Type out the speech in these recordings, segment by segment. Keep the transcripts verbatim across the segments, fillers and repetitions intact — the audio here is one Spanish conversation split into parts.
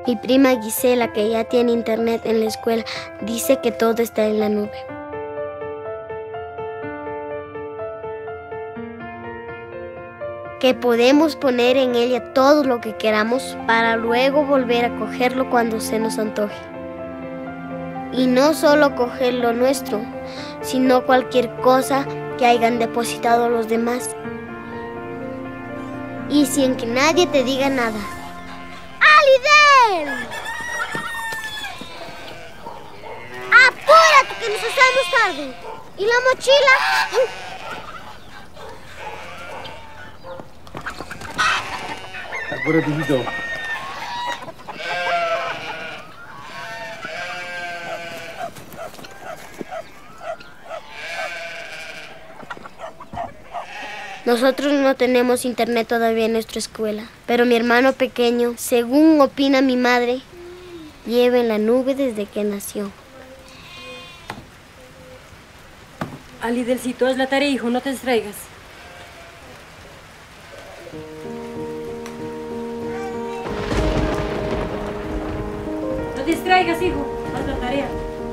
Mi prima Gisela, que ya tiene internet en la escuela, dice que todo está en la nube. Que podemos poner en ella todo lo que queramos para luego volver a cogerlo cuando se nos antoje. Y no solo coger lo nuestro, sino cualquier cosa que hayan depositado los demás. Y sin que nadie te diga nada. ¡Alidel! ¡Apúrate que nos hacemos tarde! ¿Y la mochila? Apúrate, hijito. Nosotros no tenemos internet todavía en nuestra escuela, pero mi hermano pequeño, según opina mi madre, lleva en la nube desde que nació. Alidelcito, haz la tarea, hijo, no te distraigas. No te distraigas, hijo, haz la tarea.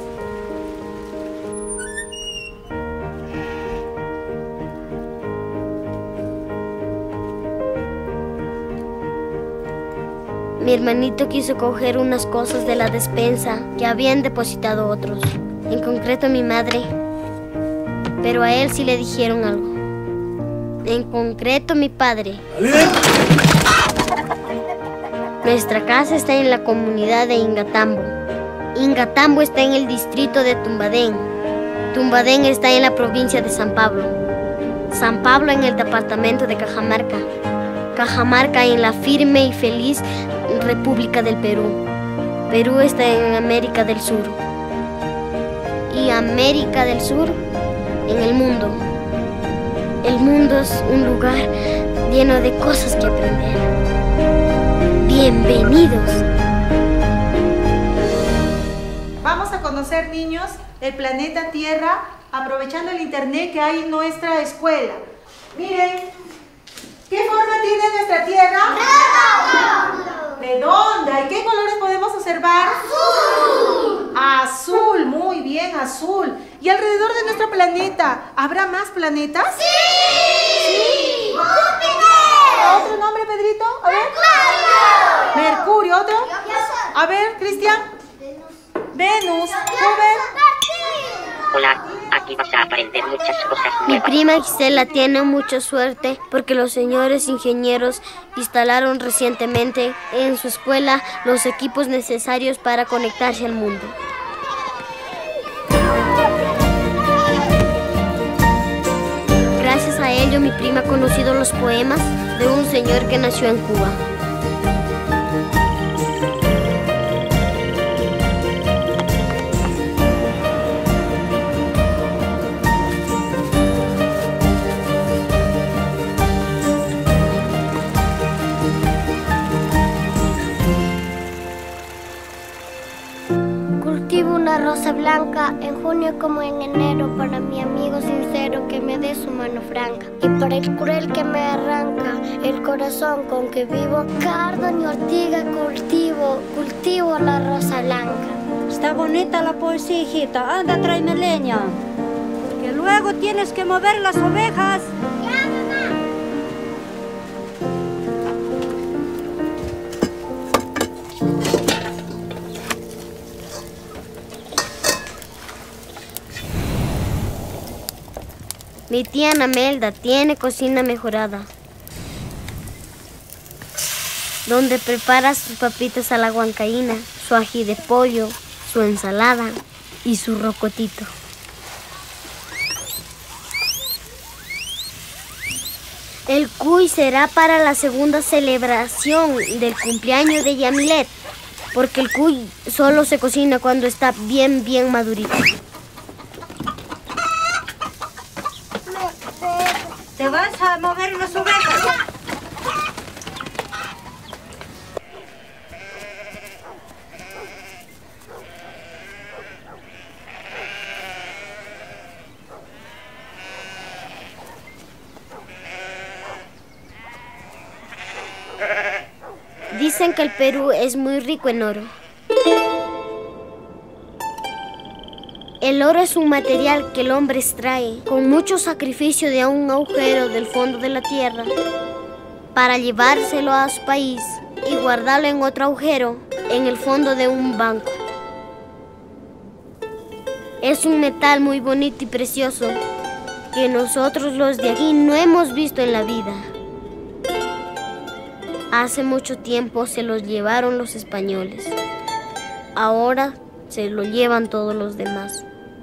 Mi hermanito quiso coger unas cosas de la despensa que habían depositado otros, en concreto mi madre, pero a él sí le dijeron algo. En concreto mi padre. Nuestra casa está en la comunidad de Ingatambo. Ingatambo está en el distrito de Tumbadén. Tumbadén está en la provincia de San Pablo. San Pablo en el departamento de Cajamarca. Cajamarca en la firme y feliz República del Perú. Perú está en América del Sur. Y América del Sur en el mundo. El mundo es un lugar lleno de cosas que aprender. Bienvenidos. Vamos a conocer, niños, el planeta Tierra aprovechando el internet que hay en nuestra escuela. Miren, ¿qué forma tiene nuestra Tierra? ¡Redonda! Redonda. ¿Y qué colores podemos observar? Azul. Azul, muy bien, azul. ¿Y alrededor de nuestro planeta habrá más planetas? ¡Sí! ¡Sí! ¡Júpiter! ¿Otro nombre, Pedrito? A ver. Mercurio. ¿Mercurio? ¿Otro? A ver, Cristian. Venus. Venus. Robert. Hola, aquí vas a aprender muchas cosas nuevas. Mi prima Gisela tiene mucha suerte porque los señores ingenieros instalaron recientemente en su escuela los equipos necesarios para conectarse al mundo. Gracias a ello, mi prima ha conocido los poemas de un señor que nació en Cuba. Cultivo una rosa blanca en junio como en enero para mi amigo sincero que me dé su mano franca. Y para el cruel que me arranca el corazón con que vivo, cardo ni ortiga cultivo, cultivo la rosa blanca. Está bonita la poesía, hijita. Anda, tráeme leña. Que luego tienes que mover las ovejas. ¡Ya, mamá! Mi tía Namelda tiene cocina mejorada, donde prepara sus papitas a la huancaína, su ají de pollo, su ensalada y su rocotito. El cuy será para la segunda celebración del cumpleaños de Yamilet, porque el cuy solo se cocina cuando está bien, bien madurito. Te vas a mover las ovejas. Dicen que el Perú es muy rico en oro. El oro es un material que el hombre extrae con mucho sacrificio de un agujero del fondo de la tierra para llevárselo a su país y guardarlo en otro agujero en el fondo de un banco. Es un metal muy bonito y precioso que nosotros los de aquí no hemos visto en la vida. Hace mucho tiempo se los llevaron los españoles. Ahora se lo llevan todos los demás.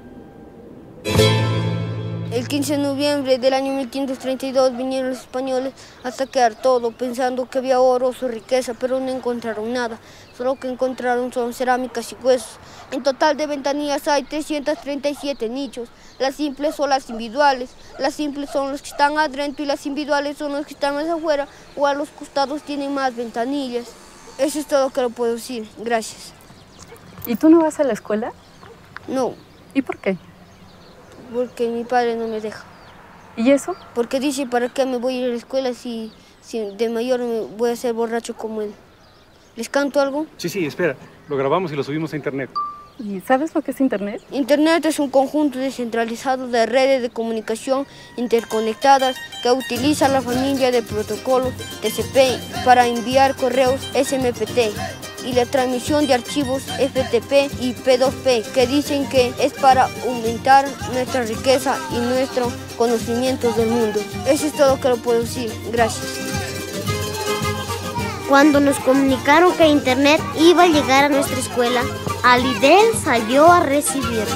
El quince de noviembre del año mil quinientos treinta y dos vinieron los españoles a saquear todo, pensando que había oro o su riqueza, pero no encontraron nada. Solo que encontraron son cerámicas y huesos. En total de ventanillas hay trescientos treinta y siete nichos. Las simples son las individuales. Las simples son los que están adentro y las individuales son los que están más afuera o a los costados tienen más ventanillas. Eso es todo lo que lo puedo decir. Gracias. ¿Y tú no vas a la escuela? No. ¿Y por qué? Porque mi padre no me deja. ¿Y eso? Porque dice, ¿para qué me voy a ir a la escuela si, si de mayor me voy a ser borracho como él? ¿Les canto algo? Sí, sí, espera. Lo grabamos y lo subimos a internet. ¿Y sabes lo que es internet? Internet es un conjunto descentralizado de redes de comunicación interconectadas que utiliza la familia de protocolos T C P para enviar correos S M P T y la transmisión de archivos F T P y P dos P, que dicen que es para aumentar nuestra riqueza y nuestro conocimiento del mundo. Eso es todo lo que lo puedo decir. Gracias. Cuando nos comunicaron que Internet iba a llegar a nuestra escuela, Alidel salió a recibirnos.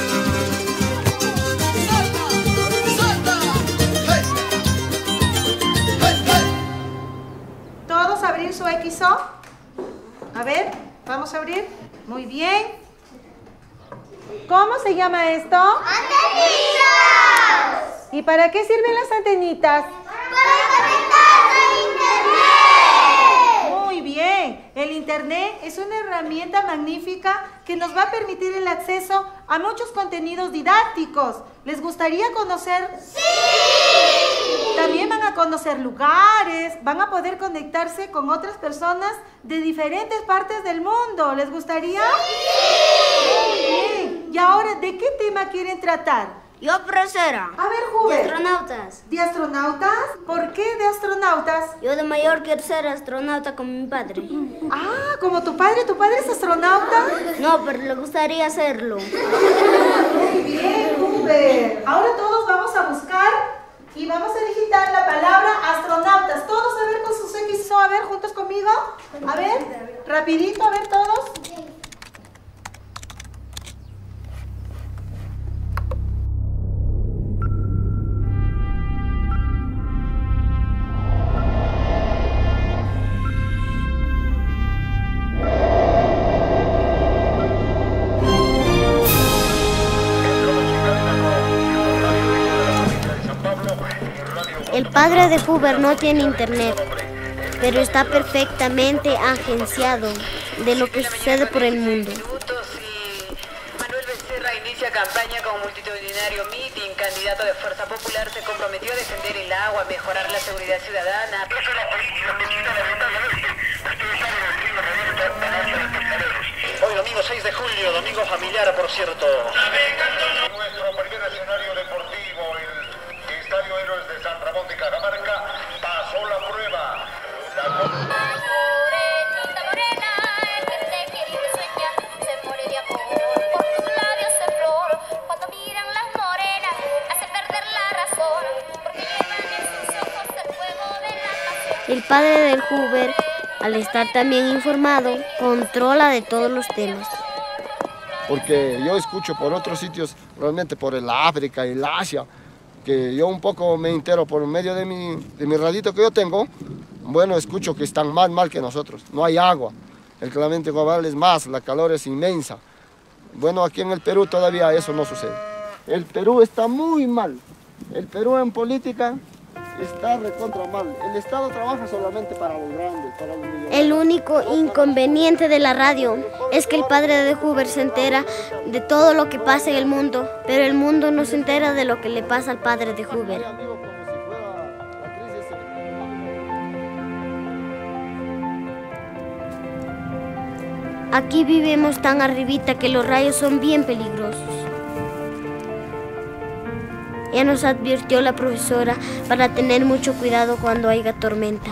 ¿Todos abrir su X O? A ver, vamos a abrir. Muy bien. ¿Cómo se llama esto? ¡Antenitas! ¿Y para qué sirven las antenitas? ¡Para conectarse a Internet! Muy bien. El Internet es una herramienta magnífica que nos va a permitir el acceso a muchos contenidos didácticos. ¿Les gustaría conocer? ¡Sí! También van a conocer lugares, van a poder conectarse con otras personas de diferentes partes del mundo. ¿Les gustaría? ¡Sí! Muy bien. Y ahora, ¿de qué tema quieren tratar? Yo, profesora. A ver, Huber. De astronautas. ¿De astronautas? ¿Por qué de astronautas? Yo de mayor quiero ser astronauta como mi padre. Ah, ¿como tu padre? ¿Tu padre es astronauta? No, pero le gustaría hacerlo. Muy bien, Huber. Ahora todos vamos a buscar y vamos a digitar la palabra astronautas. Todos a ver con sus X O, a ver, juntos conmigo. A ver, rapidito, a ver todos. El padre de Huber no tiene internet, pero está perfectamente agenciado de lo que sucede por el mundo. Manuel Becerra inicia campaña con multitudinario meeting. Candidato de Fuerza Popular se comprometió a defender el agua, mejorar la seguridad ciudadana. Hoy domingo seis de julio, domingo familiar, por cierto. Nuestro primer escenario deportivo, el Estadio Héroes de San Ramón de Cajamarca, pasó la prueba. La... El padre del Huber, al estar también informado, controla de todos los temas. Porque yo escucho por otros sitios, realmente por el África y el Asia, que yo un poco me entero por medio de mi, de mi radito que yo tengo. Bueno, escucho que están más mal que nosotros, no hay agua, el calentamiento global es más, la calor es inmensa. Bueno, aquí en el Perú todavía eso no sucede. El Perú está muy mal, el Perú en política está recontra mal. El Estado trabaja solamente para los grandes, para los millonarios. El único inconveniente de la radio es que el padre de Huber se entera de todo lo que pasa en el mundo, pero el mundo no se entera de lo que le pasa al padre de Huber. Aquí vivimos tan arribita que los rayos son bien peligrosos. Ya nos advirtió la profesora para tener mucho cuidado cuando haya tormenta.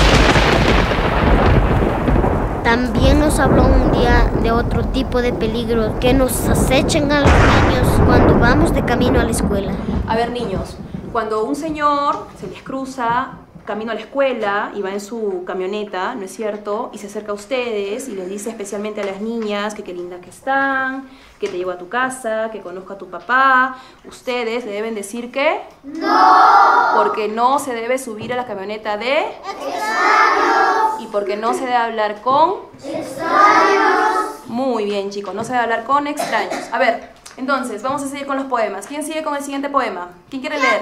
También nos habló un día de otro tipo de peligro que nos acechan a los niños cuando vamos de camino a la escuela. A ver, niños, cuando un señor se les cruza camino a la escuela y va en su camioneta, ¿no es cierto? Y se acerca a ustedes y les dice especialmente a las niñas que qué lindas que están, que te llevo a tu casa, que conozco a tu papá. Ustedes le deben decir que ¡no! Porque no se debe subir a la camioneta de extraños. Y porque no se debe hablar con extraños. Muy bien, chicos, no se debe hablar con extraños. A ver, entonces, vamos a seguir con los poemas. ¿Quién sigue con el siguiente poema? ¿Quién quiere leer?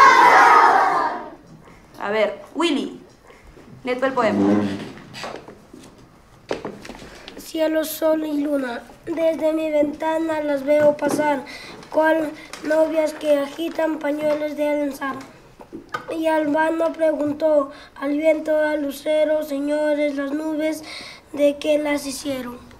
A ver, Willy, lee tú el poema. Cielo, sol y luna, desde mi ventana las veo pasar, cual novias que agitan pañuelos de alenzar. Y Albano preguntó al viento, al lucero, señores, las nubes, ¿de qué las hicieron?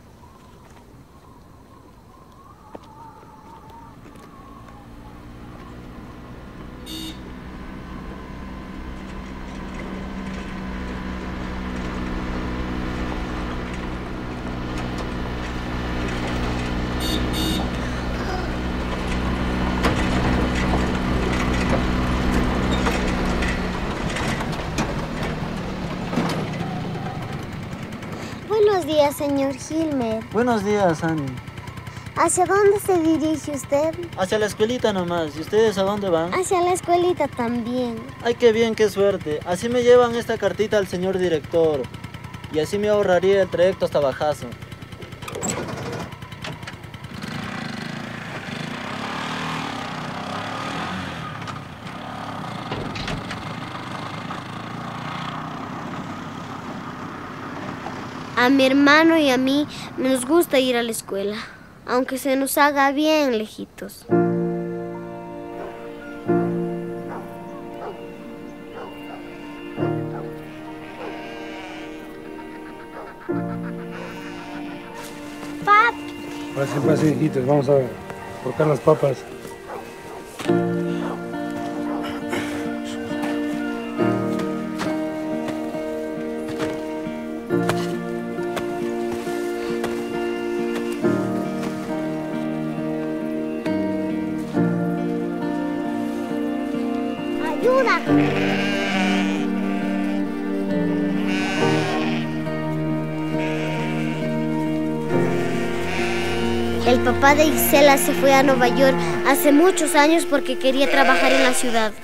Buenos días, señor Gilmer. Buenos días, Annie. ¿Hacia dónde se dirige usted? Hacia la escuelita nomás. ¿Y ustedes a dónde van? Hacia la escuelita también. Ay, qué bien, qué suerte. Así me llevan esta cartita al señor director. Y así me ahorraría el trayecto hasta Bajazo. A mi hermano y a mí nos gusta ir a la escuela, aunque se nos haga bien lejitos. Papi. Pase, pase, hijitos, vamos a cortar las papas. ¡Ayuda! El papá de Gisela se fue a Nueva York hace muchos años porque quería trabajar en la ciudad.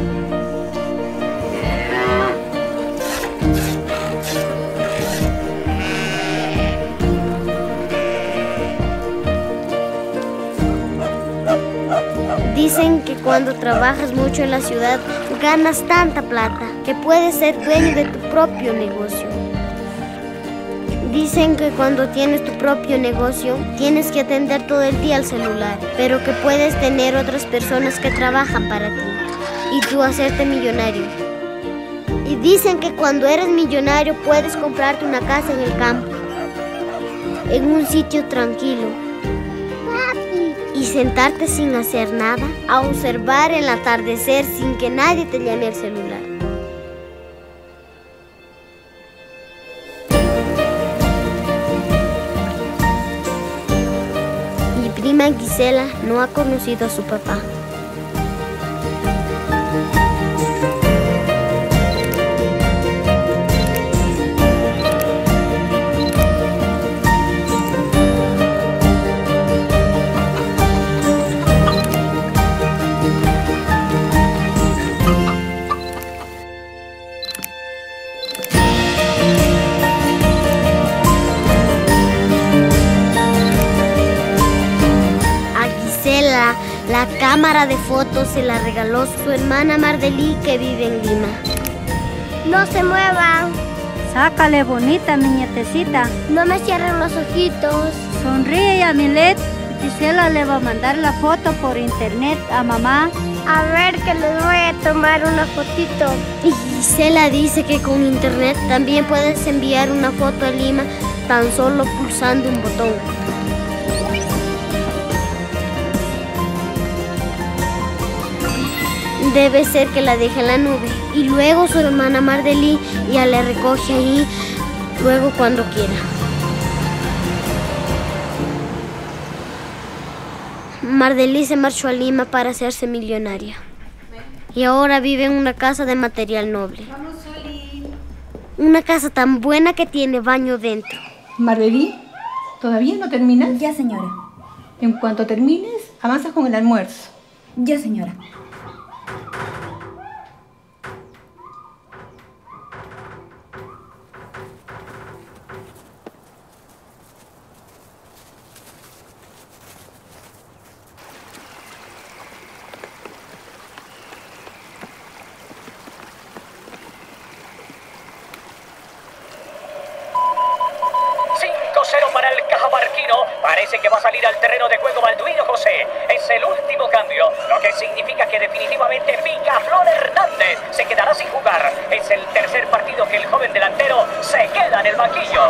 Dicen que cuando trabajas mucho en la ciudad ganas tanta plata que puedes ser dueño de tu propio negocio. Dicen que cuando tienes tu propio negocio tienes que atender todo el día al celular, pero que puedes tener otras personas que trabajan para ti y tú hacerte millonario. Y dicen que cuando eres millonario puedes comprarte una casa en el campo, en un sitio tranquilo, y sentarte sin hacer nada, a observar el atardecer sin que nadie te llame al celular. Mi prima Gisela no ha conocido a su papá. La cámara de fotos se la regaló su hermana Mardelí, que vive en Lima. No se muevan. Sácale bonita, mi nietecita. No me cierren los ojitos. Sonríe, Amilet. Gisela le va a mandar la foto por internet a mamá. A ver, que les voy a tomar una fotito. Y Gisela dice que con internet también puedes enviar una foto a Lima tan solo pulsando un botón. Debe ser que la deja en la nube y luego su hermana Mardelí ya la recoge ahí, luego cuando quiera. Mardelí se marchó a Lima para hacerse millonaria y ahora vive en una casa de material noble. Una casa tan buena que tiene baño dentro. Mardelí, ¿todavía no terminas? Ya, señora. En cuanto termines, avanzas con el almuerzo. Ya, señora. cinco cero para el cajamarquino. Parece que va a salir al terreno de juego Balduino José. Es el último cambio, lo que significa que definitivamente Picaflor Hernández se quedará sin jugar. Es el tercer partido que el joven delantero se queda en el banquillo.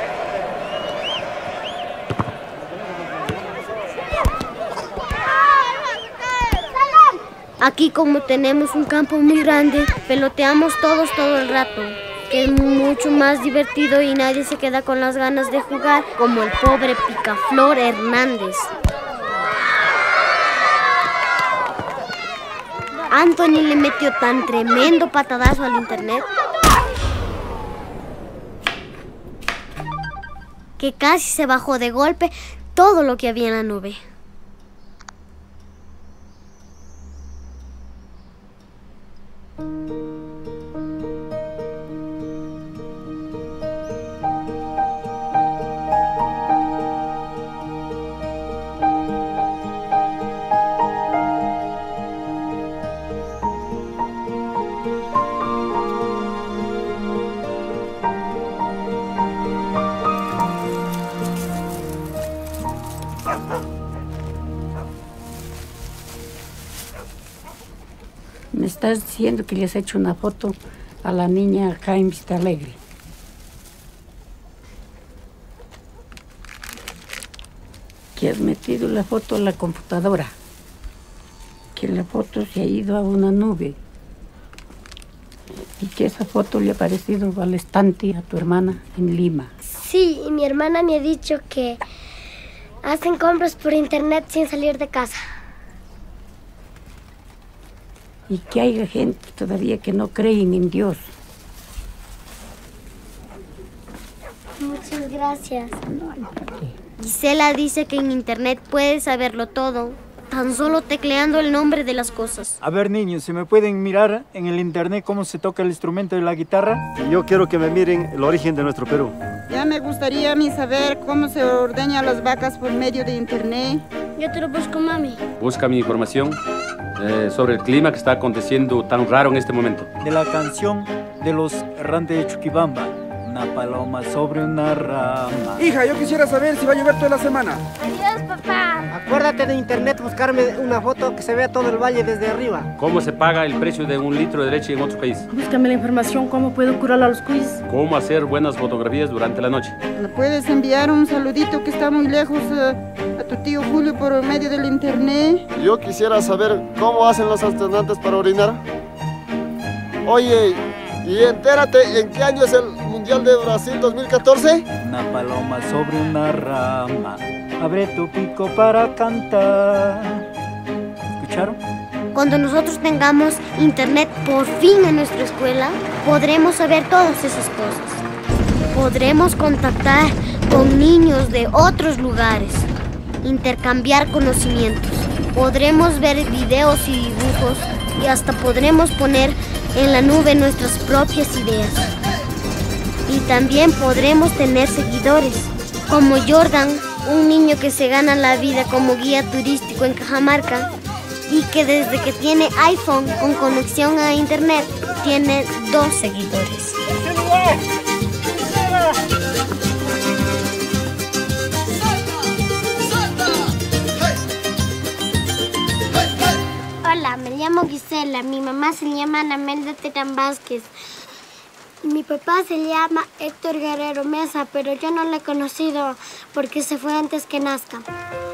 Aquí, como tenemos un campo muy grande, peloteamos todos todo el rato, que es mucho más divertido y nadie se queda con las ganas de jugar como el pobre Picaflor Hernández. Anthony le metió tan tremendo patadazo al internet que casi se bajó de golpe todo lo que había en la nube. Me estás diciendo que le has hecho una foto a la niña acá en Vista Alegre. Que has metido la foto a la computadora. Que la foto se ha ido a una nube. Y que esa foto le ha parecido al estante a tu hermana en Lima. Sí, y mi hermana me ha dicho que hacen compras por internet sin salir de casa. Y que hay gente todavía que no creen en Dios. Muchas gracias. Gisela dice que en internet puedes saberlo todo, tan solo tecleando el nombre de las cosas. A ver, niños, ¿se me pueden mirar en el internet cómo se toca el instrumento de la guitarra? Yo quiero que me miren el origen de nuestro Perú. Ya me gustaría a mí saber cómo se ordeñan las vacas por medio de internet. Yo te lo busco, mami. Busca mi información eh, sobre el clima que está aconteciendo tan raro en este momento. De la canción de los errantes de Chuquibamba. Una paloma sobre una rama. Hija, yo quisiera saber si va a llover toda la semana. Adiós, papá. Acuérdate de internet buscarme una foto que se vea todo el valle desde arriba. ¿Cómo se paga el precio de un litro de leche en otro país? Búscame la información, cómo puedo curar a los quiz. ¿Cómo hacer buenas fotografías durante la noche? ¿Le puedes enviar un saludito que está muy lejos uh, a tu tío Julio por medio del internet? Yo quisiera saber cómo hacen los astronautas para orinar. Oye, y entérate en qué año es el Mundial de Brasil dos mil catorce. Una paloma sobre una rama, abre tu pico para cantar. ¿Escucharon? Cuando nosotros tengamos internet por fin en nuestra escuela, podremos saber todas esas cosas. Podremos contactar con niños de otros lugares, intercambiar conocimientos. Podremos ver videos y dibujos y hasta podremos poner en la nube nuestras propias ideas. Y también podremos tener seguidores, como Jordan, un niño que se gana la vida como guía turístico en Cajamarca y que desde que tiene iPhone con conexión a internet tiene dos seguidores. Hola, me llamo Gisela, mi mamá se llama Ana Melda Terán Vázquez. Mi papá se llama Héctor Guerrero Mesa, pero yo no lo he conocido porque se fue antes que nazca.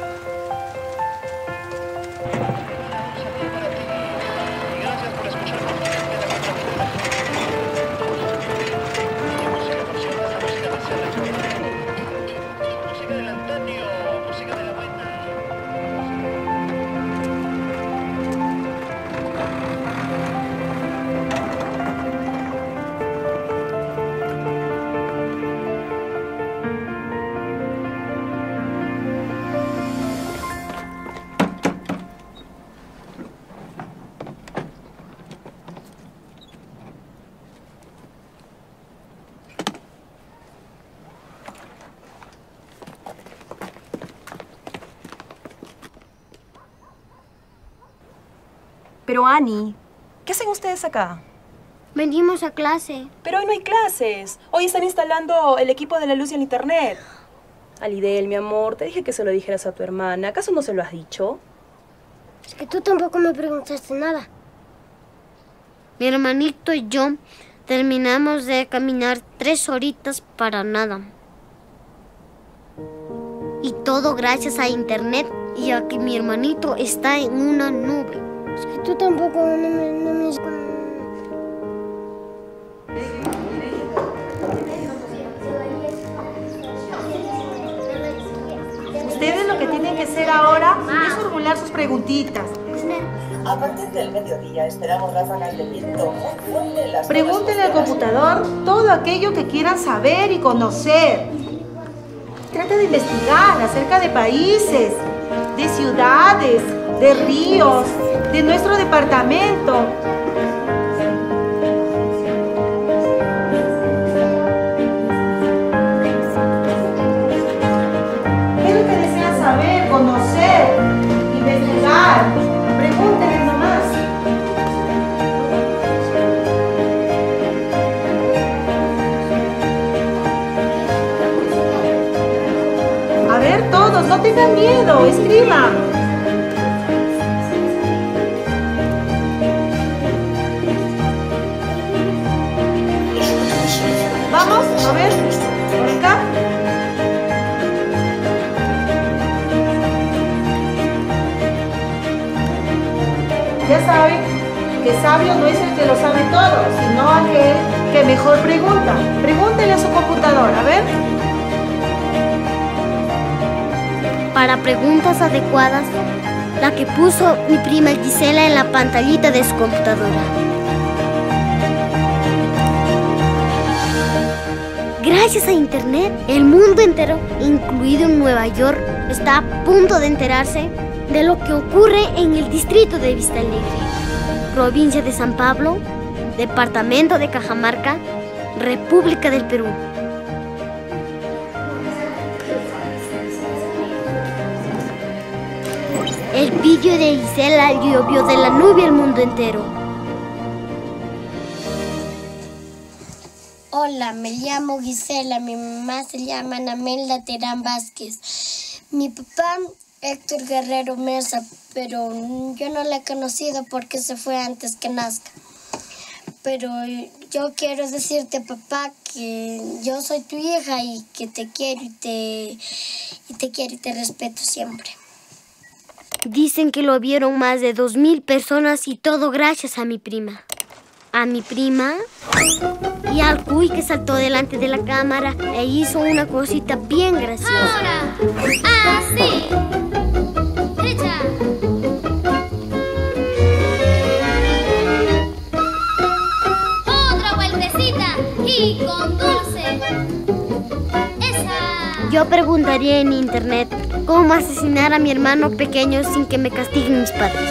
Pero Ani, ¿qué hacen ustedes acá? Venimos a clase. Pero hoy no hay clases. Hoy están instalando el equipo de la luz y el internet. Alidel, mi amor, te dije que se lo dijeras a tu hermana. ¿Acaso no se lo has dicho? Es que tú tampoco me preguntaste nada. Mi hermanito y yo terminamos de caminar tres horitas para nada. Y todo gracias a internet y a que mi hermanito está en una nube. Es que tú tampoco no me... No me... Ustedes lo que tienen que hacer ahora es formular sus preguntitas. A partir del mediodía esperamos ráfagas de viento muy fuerte en las Pregúntenle al computador todo aquello que quieran saber y conocer. Trata de investigar acerca de países, de ciudades, de ríos, de nuestro departamento. ¿Qué es lo que desean saber, conocer, investigar? Pregúntenles nomás. A ver, todos, no tengan miedo, escriban. Vamos, a ver, por acá. Ya saben que sabio no es el que lo sabe todo, sino aquel que mejor pregunta. Pregúntele a su computadora, a ver. Para preguntas adecuadas, la que puso mi prima Gisela en la pantallita de su computadora. Gracias a internet, el mundo entero, incluido en Nueva York, está a punto de enterarse de lo que ocurre en el distrito de Vista Alegre, provincia de San Pablo, departamento de Cajamarca, República del Perú. El vídeo de Gisela llovió de la nube al mundo entero. Hola, me llamo Gisela, mi mamá se llama Namelda Terán Vázquez. Mi papá, Héctor Guerrero Mesa, pero yo no la he conocido porque se fue antes que nazca. Pero yo quiero decirte, papá, que yo soy tu hija y que te quiero y te, y te quiero y te respeto siempre. Dicen que lo vieron más de dos mil personas y todo gracias a mi prima. A mi prima y al cuy que saltó delante de la cámara e hizo una cosita bien graciosa. Ahora, así. Derecha. Otra vueltecita y con dulce. Esa. Yo preguntaría en internet cómo asesinar a mi hermano pequeño sin que me castiguen mis padres.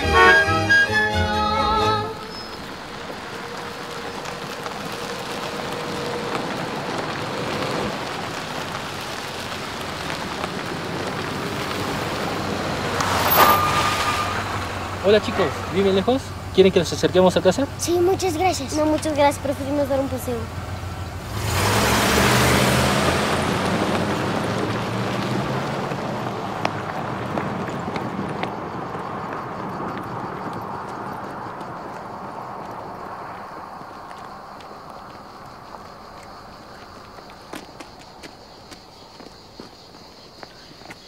Hola chicos, ¿viven lejos? ¿Quieren que les acerquemos a casa? Sí, muchas gracias. No, muchas gracias, preferimos dar un paseo.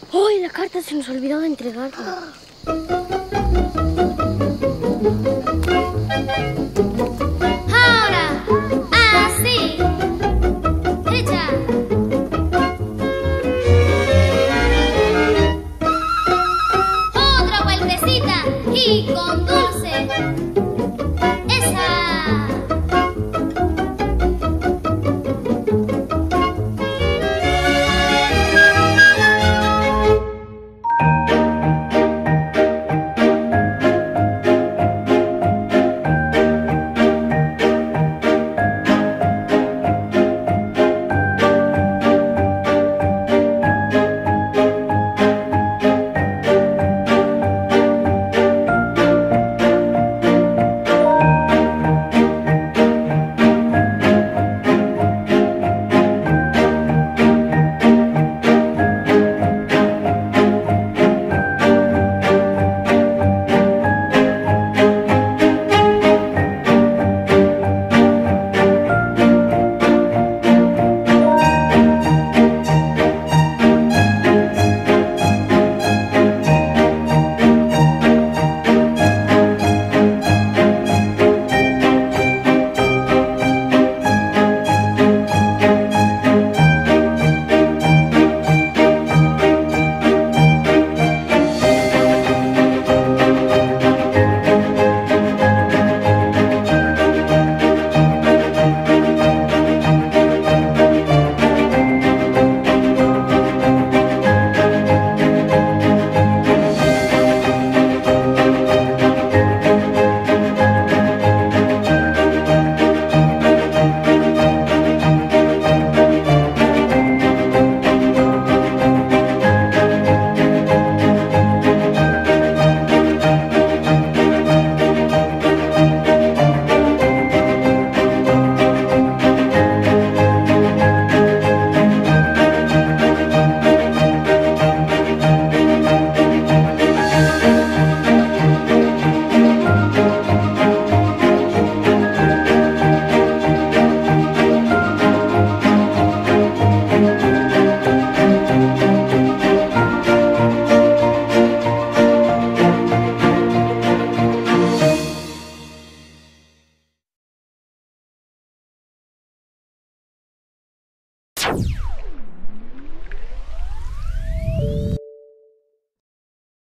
¡Uy, la carta se nos olvidó de entregarla! Ahora,